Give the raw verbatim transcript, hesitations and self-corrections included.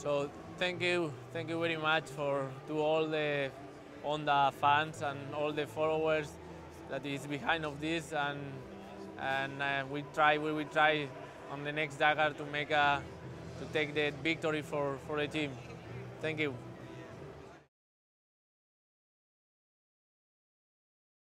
So thank you, thank you very much for to all the Honda fans and all the followers that is behind of this, and and uh, we try we will try on the next Dakar to make a to take the victory for for the team. Thank you.